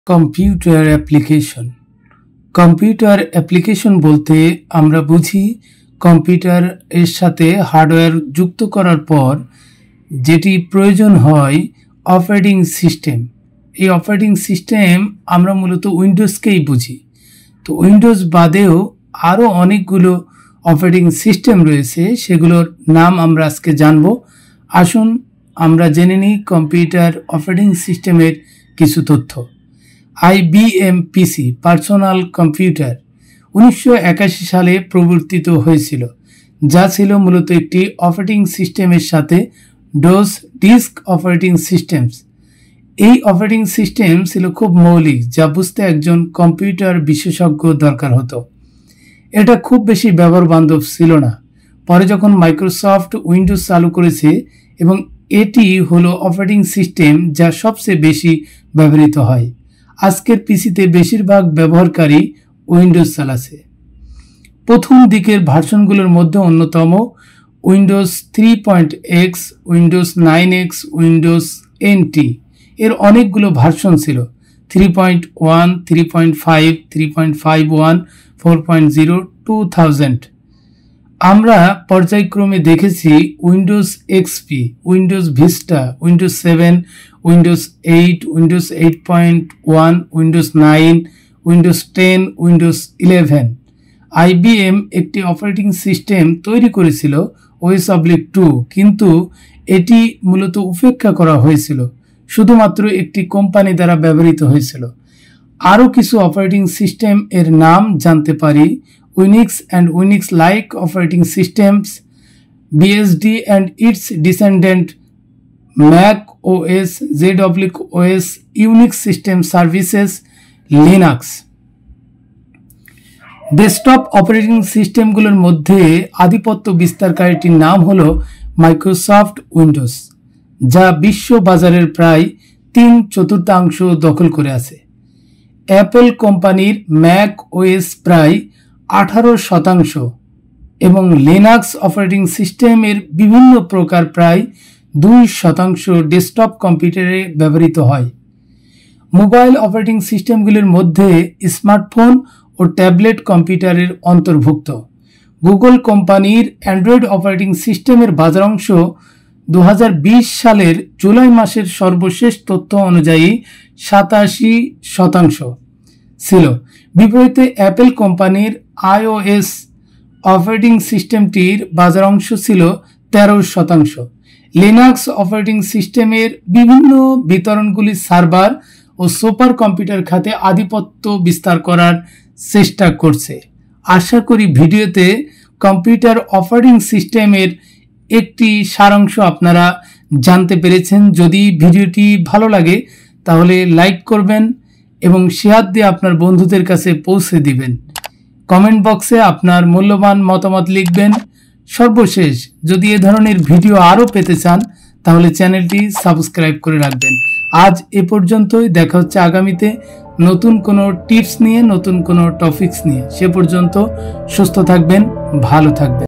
Computer application. Computer application বলতে আমরা বুঝি কম্পিউটার এর সাথে হার্ডওয়্যার যুক্ত করার পর যেটি প্রয়োজন হয় অপারেটিং সিস্টেম। এই অপারেটিং সিস্টেম আমরা মূলত উইন্ডোজকেই বুঝি। তো উইন্ডোজ বাদেও আরও অনেকগুলো অপারেটিং সিস্টেম রয়েছে, সেগুলোর নাম আমরা আজকে জানব। আসুন আমরা জেনে নিই কম্পিউটার অপারেটিং সিস্টেমের কিছু তথ্য। IBM পিসি পার্সোনাল কম্পিউটার 1981 সালে প্রবর্তিত হয়েছিল, যা ছিল মূলত একটি অপারেটিং সিস্টেমের সাথে ডোস ডিস্ক অপারেটিং সিস্টেমস। এই অপারেটিং সিস্টেম ছিল খুব মৌলিক, যা বুঝতে একজন কম্পিউটার বিশেষজ্ঞ দরকার হতো। এটা খুব বেশি ব্যবহার বান্ধব ছিল না। পরে যখন মাইক্রোসফট উইন্ডোজ চালু করেছে এবং এটি হলো অপারেটিং সিস্টেম যা সবচেয়ে বেশি ব্যবহৃত হয়। আজকের পিসিতে বেশিরভাগ ব্যবহারকারী উইন্ডোজ চালাচ্ছে। প্রথম দিকের ভার্সনগুলোর মধ্যে অন্যতম Windows 3.x, Windows 9x, Windows NT। এর অনেকগুলো ভার্সন ছিল: 3.1, 3.5, 3.51, 4.0, 2000। আমরা পর্যায়ক্রমে দেখেছি Windows XP, Windows Vista, Windows 7, Windows 8, Windows 8.1, Windows 9, Windows 10, Windows 11। IBM একটি অপারেটিং সিস্টেম তৈরি করেছিল OS/2, কিন্তু এটি মূলত উপেক্ষা করা হয়েছিল, শুধুমাত্র একটি কোম্পানি দ্বারা ব্যবহৃত হয়েছিল। আরও কিছু অপারেটিং সিস্টেম এর নাম জানতে পারি: UNIX and Unix-like operating systems, BSD and its descendant, macOS, ZOS, UNIX System Services, Linux। Desktop operating সিস্টেমগুলোর মধ্যে আধিপত্য বিস্তারকারীটির নাম হলো মাইক্রোসফট উইন্ডোজ, যা বিশ্ব বাজারের প্রায় 3/4 দখল করে আছে। অ্যাপল কোম্পানির macOS প্রায় 18% এবং লিনাক্স অপারেটিং সিস্টেমের বিভিন্ন প্রকার প্রায় 2% ডেস্কটপ কম্পিউটারে ব্যবহৃত হয়। মোবাইল অপারেটিং সিস্টেমগুলির মধ্যে স্মার্টফোন ও ট্যাবলেট কম্পিউটারের অন্তর্ভুক্ত। গুগল কোম্পানির অ্যান্ড্রয়েড অপারেটিং সিস্টেমের বাজার অংশ 2020 সালের জুলাই মাসের সর্বশেষ তথ্য অনুযায়ী 87% ছিল। বিপরীতে অ্যাপল কোম্পানির iOS অপারেটিং সিস্টেমটির বাজার অংশ ছিল 13%। লিনাক্স অপারেটিং সিস্টেমের বিভিন্ন বিতরণগুলি সার্ভার ও সুপার কম্পিউটার খাতে আধিপত্য বিস্তার করার চেষ্টা করছে। আশা করি ভিডিওতে কম্পিউটার অপারেটিং সিস্টেমের একটি সারাংশ আপনারা জানতে পেরেছেন। যদি ভিডিওটি ভালো লাগে তাহলে লাইক করবেন এবং শেয়ার দিয়ে আপনার বন্ধুদের কাছে পৌঁছে দিবেন। কমেন্ট বক্সে আপনার মূল্যবান মতামত লিখবেন। সর্বশেষ, যদি এ ধরনের ভিডিও আরও পেতে চান তাহলে চ্যানেলটি সাবস্ক্রাইব করে রাখবেন। আজ এ পর্যন্তই। দেখা হচ্ছে আগামীতে নতুন কোনো টিপস নিয়ে, নতুন কোনো টপিকস নিয়ে। সে পর্যন্ত সুস্থ থাকবেন, ভালো থাকবেন।